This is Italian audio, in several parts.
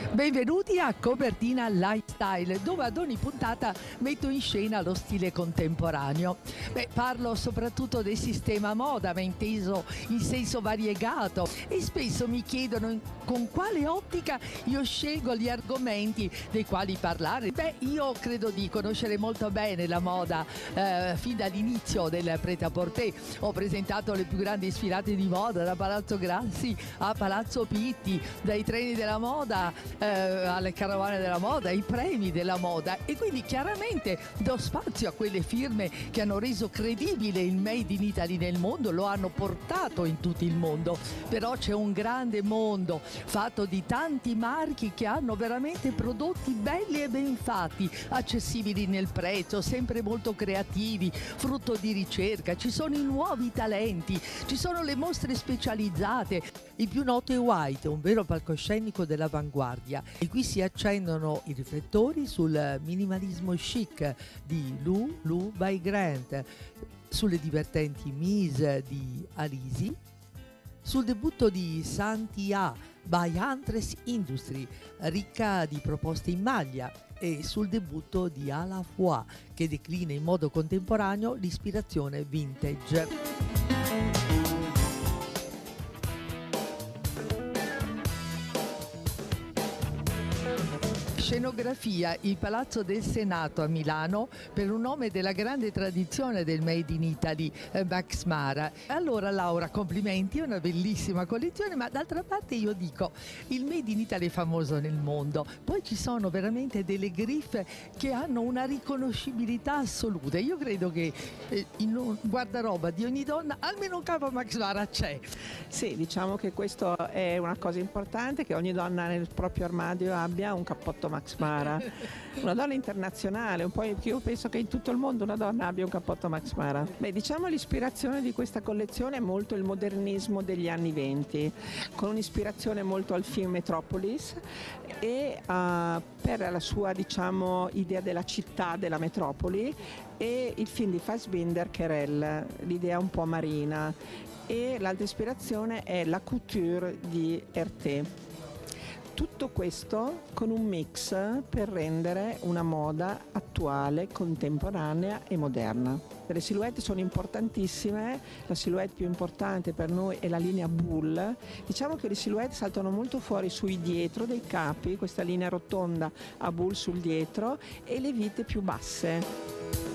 Benvenuti a Copertina Lifestyle, dove ad ogni puntata metto in scena lo stile contemporaneo. Parlo soprattutto del sistema moda, ma inteso in senso variegato, e spesso mi chiedono con quale ottica io scelgo gli argomenti dei quali parlare. Io credo di conoscere molto bene la moda fin dall'inizio del prêt-à-porter. Ho presentato le più grandi sfilate di moda, da Palazzo Grassi a Palazzo Pitti, dai treni della moda alle carovane della moda, ai premi della moda, e quindi chiaramente do spazio a quelle firme che hanno reso credibile il Made in Italy nel mondo, lo hanno portato in tutto il mondo. Però c'è un grande mondo fatto di tanti marchi che hanno veramente prodotti belli e ben fatti, accessibili nel prezzo, sempre molto creativi, frutto di ricerca. Ci sono i nuovi talenti, ci sono le mostre specializzate. Il più noto è White, un vero palcoscenico dell'avanguardia, e qui si accendono i riflettori sul minimalismo chic di Lou by Grant, sulle divertenti Mise di Alisi, sul debutto di Santia by Huntress Industry, ricca di proposte in maglia, e sul debutto di A La Fois, che declina in modo contemporaneo l'ispirazione vintage. Scenografia il Palazzo del Senato a Milano, per un nome della grande tradizione del Made in Italy, Max Mara. Allora Laura, complimenti, è una bellissima collezione, ma d'altra parte io dico, il Made in Italy è famoso nel mondo, poi ci sono veramente delle griffe che hanno una riconoscibilità assoluta. Io credo che in un guardaroba di ogni donna almeno un capo Max Mara c'è. Sì, diciamo che questo è una cosa importante, che ogni donna nel proprio armadio abbia un cappotto Max Mara. Una donna internazionale, un po' io penso che in tutto il mondo una donna abbia un cappotto Max Mara. Diciamo l'ispirazione di questa collezione è molto il modernismo degli anni '20, con un'ispirazione molto al film Metropolis e per la sua, diciamo, idea della città, della metropoli, e il film di Fassbinder Querelle, l'idea un po' marina, e l'altra ispirazione è la couture di Herté. Tutto questo con un mix per rendere una moda attuale, contemporanea e moderna. Le silhouette sono importantissime, la silhouette più importante per noi è la linea Bull. Diciamo che le silhouette saltano molto fuori sui dietro dei capi, questa linea rotonda a Bull sul dietro, e le vite più basse.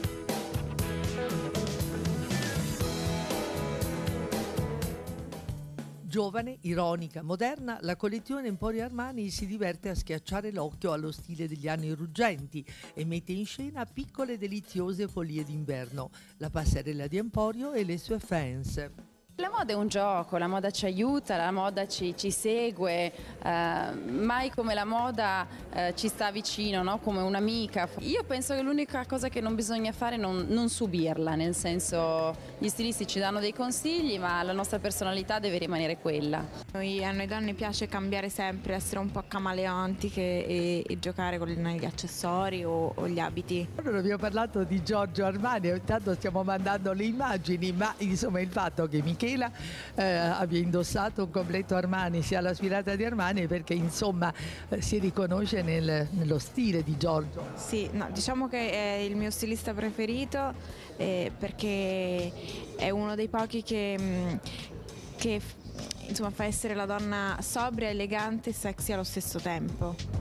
Giovane, ironica, moderna, la collezione Emporio Armani si diverte a schiacciare l'occhio allo stile degli anni ruggenti e mette in scena piccole deliziose follie d'inverno, la passerella di Emporio e le sue fans. La moda è un gioco, la moda ci aiuta, la moda ci segue, mai come la moda ci sta vicino, no? Come un'amica. Io penso che l'unica cosa che non bisogna fare è non subirla, nel senso, gli stilisti ci danno dei consigli, ma la nostra personalità deve rimanere quella. A noi donne piace cambiare sempre, essere un po' camaleontiche e giocare con gli accessori o gli abiti. Allora abbiamo parlato di Giorgio Armani, intanto stiamo mandando le immagini, ma insomma il fatto che Michela abbia indossato un completo Armani sia alla sfilata di Armani, perché insomma si riconosce nello stile di Giorgio. Sì, no, diciamo che è il mio stilista preferito perché è uno dei pochi che insomma fa essere la donna sobria, elegante e sexy allo stesso tempo.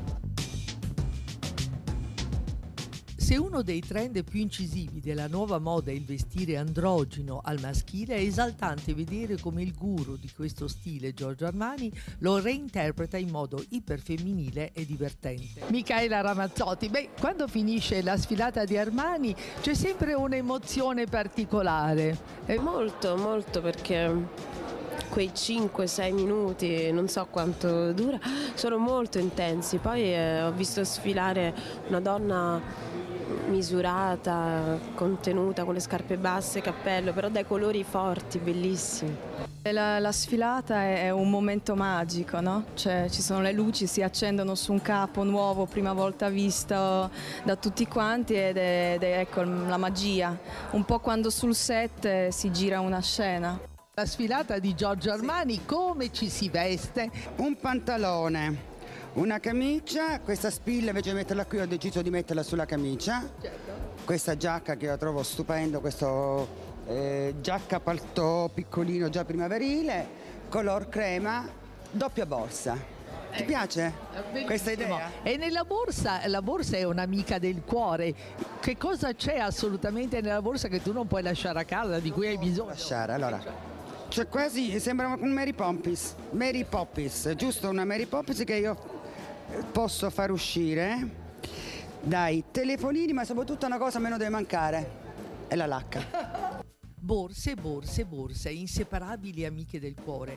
Se uno dei trend più incisivi della nuova moda è il vestire androgino al maschile, è esaltante vedere come il guru di questo stile, Giorgio Armani, lo reinterpreta in modo iperfemminile e divertente. Michaela Ramazzotti, quando finisce la sfilata di Armani c'è sempre un'emozione particolare. Molto, molto, perché quei 5-6 minuti, non so quanto dura, sono molto intensi. Poi ho visto sfilare una donna misurata, contenuta, con le scarpe basse, cappello, però dai colori forti, bellissimi. La sfilata è un momento magico, no? Cioè, ci sono le luci, si accendono su un capo nuovo, prima volta visto da tutti quanti, ed è ecco, la magia, un po' quando sul set si gira una scena. La sfilata di Giorgio Armani, come ci si veste? Un pantalone, Una camicia, questa spilla invece di metterla qui ho deciso di metterla sulla camicia. Certo. Questa giacca che io trovo stupendo, questo giacca paltò piccolino già primaverile, color crema, doppia borsa. Ti piace questa idea? E nella borsa, la borsa è un'amica del cuore. Che cosa c'è assolutamente nella borsa che tu non puoi lasciare a casa, di cui hai bisogno? Lasciare, allora. Cioè quasi sembra un Mary Poppins. Mary Poppins, giusto una Mary Poppins che io posso far uscire dai telefonini, ma soprattutto una cosa a me non deve mancare, è la lacca. Borse, borse, borse, inseparabili amiche del cuore.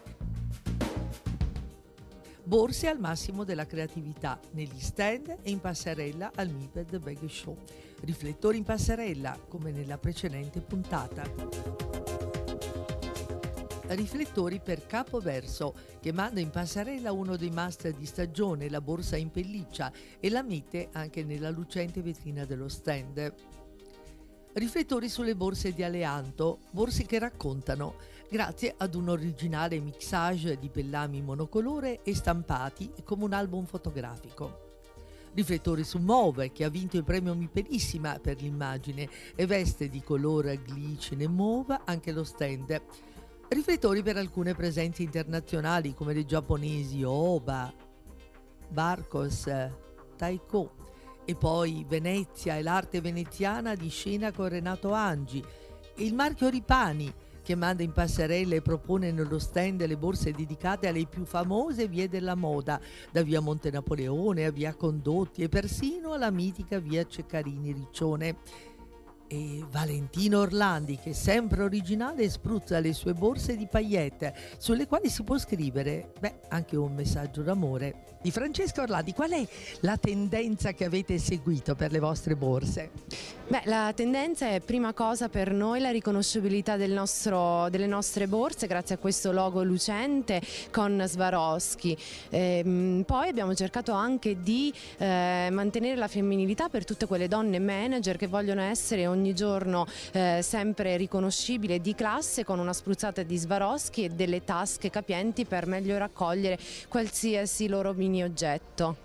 Borse al massimo della creatività, negli stand e in passerella al MIPED Bag Show. Riflettori in passerella, come nella precedente puntata. Riflettori per capoverso, che manda in passerella uno dei master di stagione, la borsa in pelliccia, e la mette anche nella lucente vetrina dello stand. Riflettori sulle borse di Aleanto, borse che raccontano, grazie ad un originale mixage di pellami monocolore e stampati come un album fotografico. Riflettori su Mauve, che ha vinto il premio Mipelissima per l'immagine e veste di colore glicine mauve anche lo stand. Riflettori per alcune presenze internazionali come le giapponesi Oba, Barcos, Taiko. E poi Venezia e l'arte veneziana di scena con Renato Angi, e il marchio Ripani, che manda in passerella e propone nello stand le borse dedicate alle più famose vie della moda, da via Monte Napoleone a via Condotti e persino alla mitica via Ceccarini Riccione. E Valentino Orlandi, che sempre originale spruzza le sue borse di paillette, sulle quali si può scrivere anche un messaggio d'amore. Di Francesca Orlandi, qual è la tendenza che avete seguito per le vostre borse? La tendenza è, prima cosa per noi, la riconoscibilità delle nostre borse grazie a questo logo lucente con Swarovski. Poi abbiamo cercato anche di mantenere la femminilità per tutte quelle donne manager che vogliono essere ogni giorno sempre riconoscibili e di classe, con una spruzzata di Swarovski e delle tasche capienti per meglio raccogliere qualsiasi loro mini oggetto.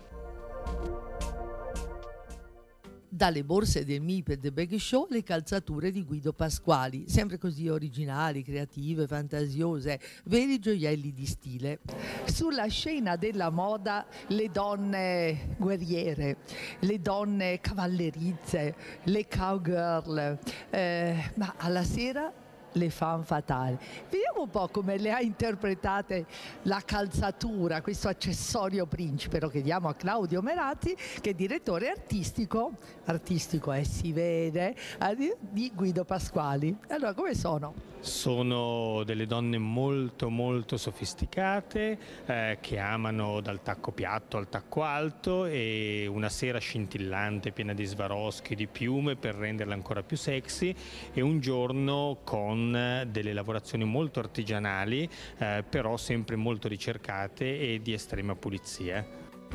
Dalle borse del MIPED Bag Show le calzature di Guido Pasquali, sempre così originali, creative, fantasiose, veri gioielli di stile. Sulla scena della moda le donne guerriere, le donne cavallerizze, le cowgirl, ma alla sera le fan fatali. Vediamo un po' come le ha interpretate la calzatura, questo accessorio principe. Lo chiediamo a Claudio Merazzi, che è direttore artistico si vede, di Guido Pasquali. Allora, come sono? Sono delle donne molto molto sofisticate, che amano dal tacco piatto al tacco alto, e una sera scintillante piena di Swarovski, di piume per renderla ancora più sexy, e un giorno con delle lavorazioni molto artigianali, però sempre molto ricercate e di estrema pulizia.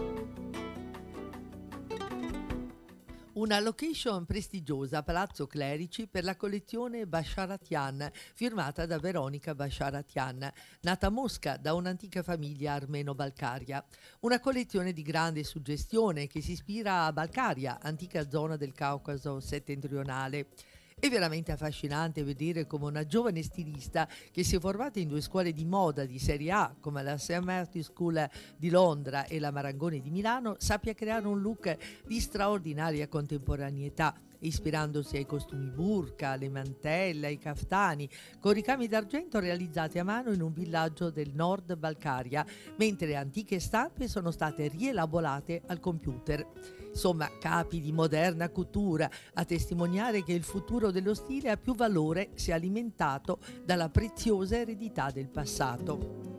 Una location prestigiosa a Palazzo Clerici per la collezione Basharatian, firmata da Veronica Basharatian, nata a Mosca da un'antica famiglia armeno-balcaria. Una collezione di grande suggestione che si ispira a Balcaria, antica zona del Caucaso settentrionale. È veramente affascinante vedere come una giovane stilista che si è formata in due scuole di moda di serie A, come la St. Martin's School di Londra e la Marangoni di Milano, sappia creare un look di straordinaria contemporaneità, ispirandosi ai costumi burka, alle mantelle, ai caftani, con ricami d'argento realizzati a mano in un villaggio del nord Balcaria, mentre antiche stampe sono state rielaborate al computer. Insomma, capi di moderna couture, a testimoniare che il futuro dello stile ha più valore se alimentato dalla preziosa eredità del passato.